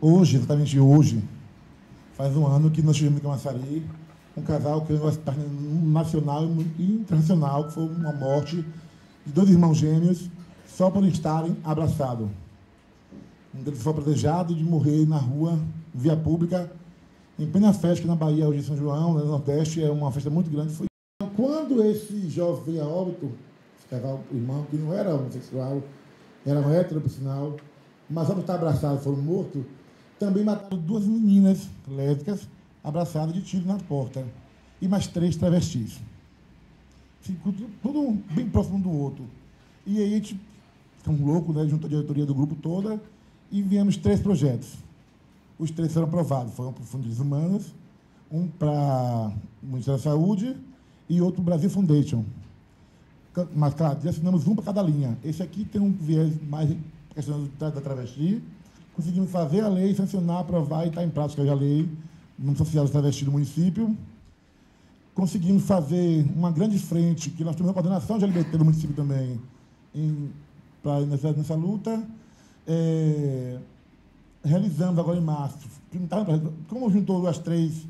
Hoje, exatamente hoje, faz um ano que nós tivemos em Camaçari um casal que ganhou a página nacional e internacional, que foi uma morte de dois irmãos gêmeos só por estarem abraçados. Um deles foi apedrejado de morrer na rua, via pública, em plena festa na Bahia, hoje em São João, no Nordeste, é uma festa muito grande. Foi quando esse jovem veio a óbito, esse casal, o irmão, que não era homossexual, era um hétero, por sinal, mas ao estar abraçados foram mortos, também mataram duas meninas lésbicas abraçadas de tiro na porta, e mais 3 travestis. Ficou tudo bem próximo um do outro. E aí a gente ficou louco, né, junto à diretoria do grupo toda, e viemos 3 projetos. Os 3 foram aprovados, foram para o Fundo de Humanos, um para o Ministério da Saúde e outro para o Brasil Foundation. Mas, claro, já assinamos um para cada linha. Esse aqui tem um viés mais questão da travesti. Conseguimos fazer a lei, sancionar, aprovar e está em prática já a lei no social da travesti do município. Conseguimos fazer uma grande frente, que nós temos a coordenação de LGBT do município também, nessa luta. Realizamos agora em março, como juntou os 3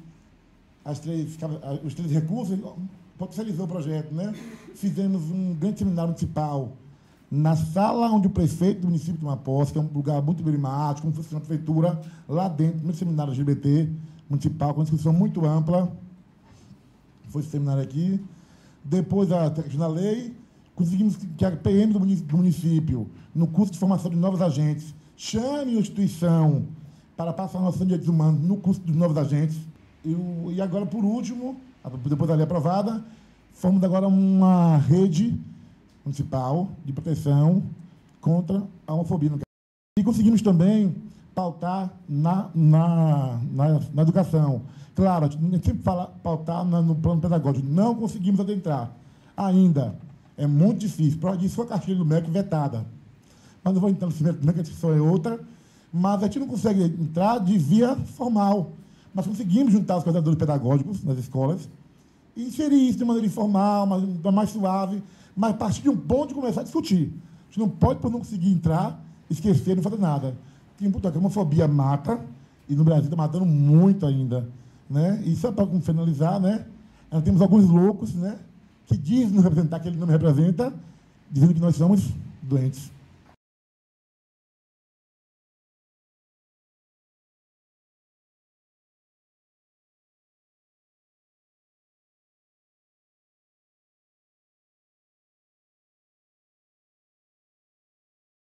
recursos, potencializou o projeto, né? Fizemos um grande seminário municipal na sala onde o prefeito do município toma posse, que é um lugar muito emblemático, como funciona a prefeitura, lá dentro, no seminário LGBT municipal, com uma discussão muito ampla. Foi esse seminário aqui. Depois, a questão da lei, conseguimos que a PM do município, no curso de formação de novos agentes, chame a instituição para passar a noção de direitos humanos no curso dos novos agentes. E agora, por último, depois da lei aprovada, formamos agora uma rede municipal de proteção contra a homofobia. E conseguimos também pautar na educação. Claro, a gente sempre fala pautar no plano pedagógico. Não conseguimos adentrar ainda. É muito difícil. Por causa disso, foi a cartilha do MEC vetada. Mas não vou entrar nesse momento, que a discussão é outra. Mas a gente não consegue entrar de via formal. Mas conseguimos juntar os coordenadores pedagógicos nas escolas e inserir isso de maneira informal, mais suave, mas a partir de um ponto de começar a discutir. A gente não pode, por não conseguir entrar, esquecer, não fazer nada. Porque a homofobia mata, e no Brasil está matando muito ainda. Né? E só para finalizar, né, nós temos alguns loucos, né, que dizem nos representar, que ele não me representa, dizendo que nós somos doentes.